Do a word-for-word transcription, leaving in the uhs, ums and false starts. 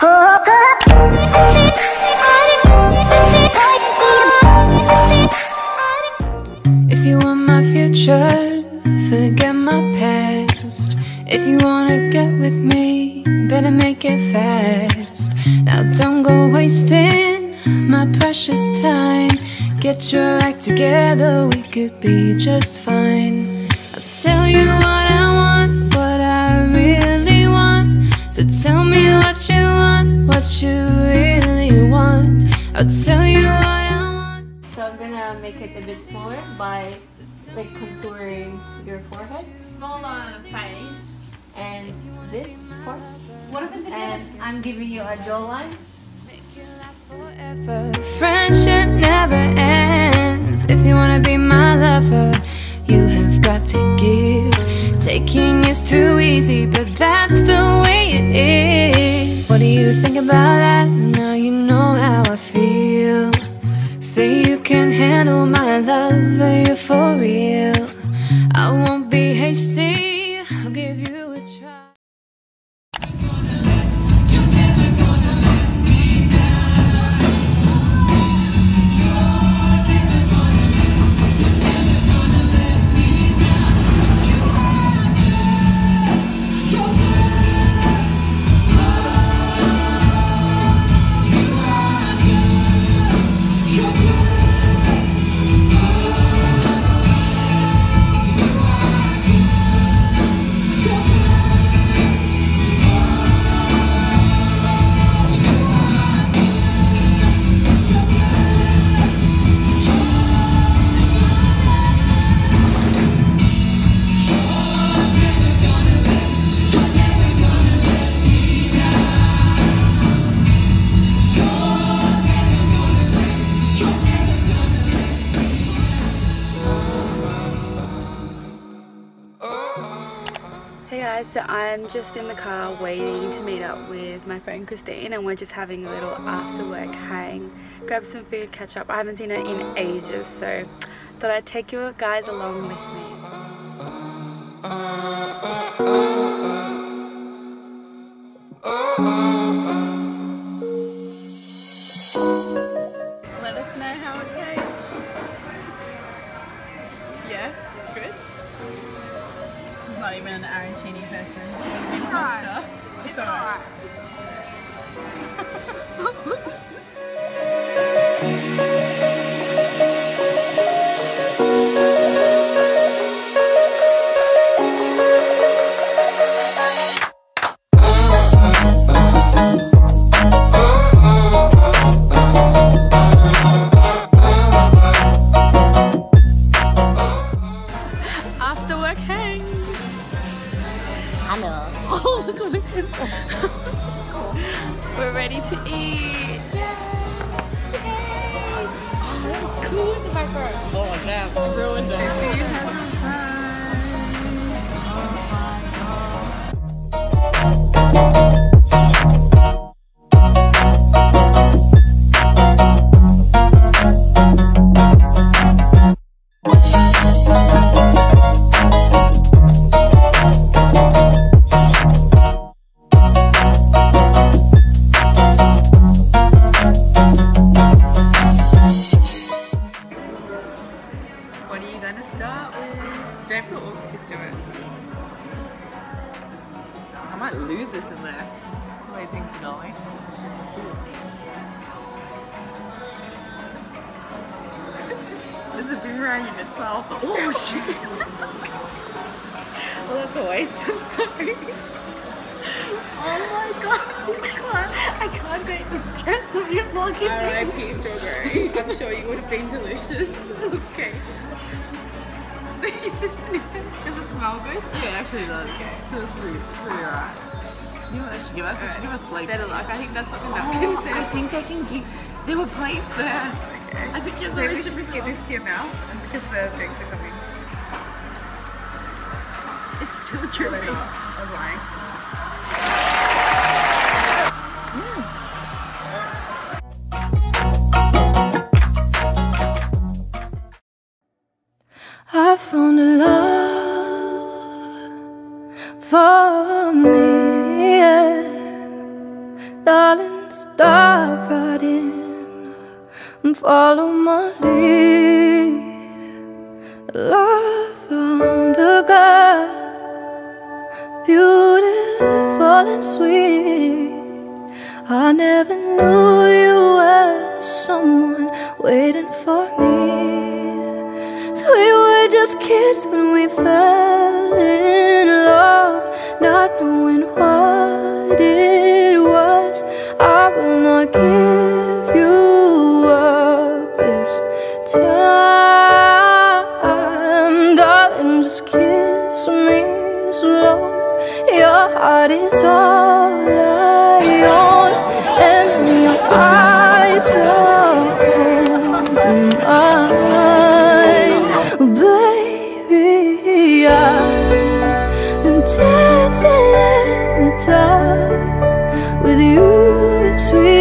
If you want my future, forget my past. If you wanna get with me, better make it fast. Now don't go wasting my precious time. Get your act together, we could be just fine. I'll tell you what I want, what I really want. So tell me what you want, what you really want. I'll tell you what I want. So I'm gonna make it a bit smaller by like contouring your forehead. Smaller face. And this part. What happens if And I'm giving you a jawline. Forever. Friendship never ends. If you wanna be my lover, you have got to give. Taking is too easy, but that's the way it is. What do you think about that? Now you know how I feel. Say you can handle my love, are you for real? I won't be hasty, I'll give you a try. Hey guys, so I'm just in the car waiting to meet up with my friend Christine, and we're just having a little after work hang, grab some food, catch up. I haven't seen her in ages, so thought I'd take you guys along with me. Let us know how it tastes. Yeah, good. She's not even an arancini person. It's alright. It's alright. After work hangs. Hello. Oh, look what it is. We're ready to eat. Oh, that's cool in the background. Oh damn, I ruined it. What are you going to start with? Don't put all, just do it. I might lose this in there. The way things are going. It's a boomerang in itself. Oh shit! Well, that's a waste. I'm sorry. Oh my god! I can't, I can't take the stress of your vlogging. R I P strawberry. I'm sure you would have been delicious. Okay. Does it smell good? Yeah, actually it does. Okay. So it's pretty, pretty alright. You know what they should give us? They should give us plate. Better luck. I think that's what the napkins Oh, there. I think I can give. There were plates there. Okay. I think you're Maybe we supposed should to just get this to your mouth because the drinks are coming. It's still dripping. I was lying. I found a love for me, yeah. Darling, stop right in and follow my lead. Love found a girl, beautiful and sweet. I never knew you were someone waiting for me. So we were just kids when we fell in love, not knowing what it was. I will not give you up this time. Darling, just kiss me slow. Your heart is all I own, and in your eyes holding mine. Baby, I'm dancing in the dark with you between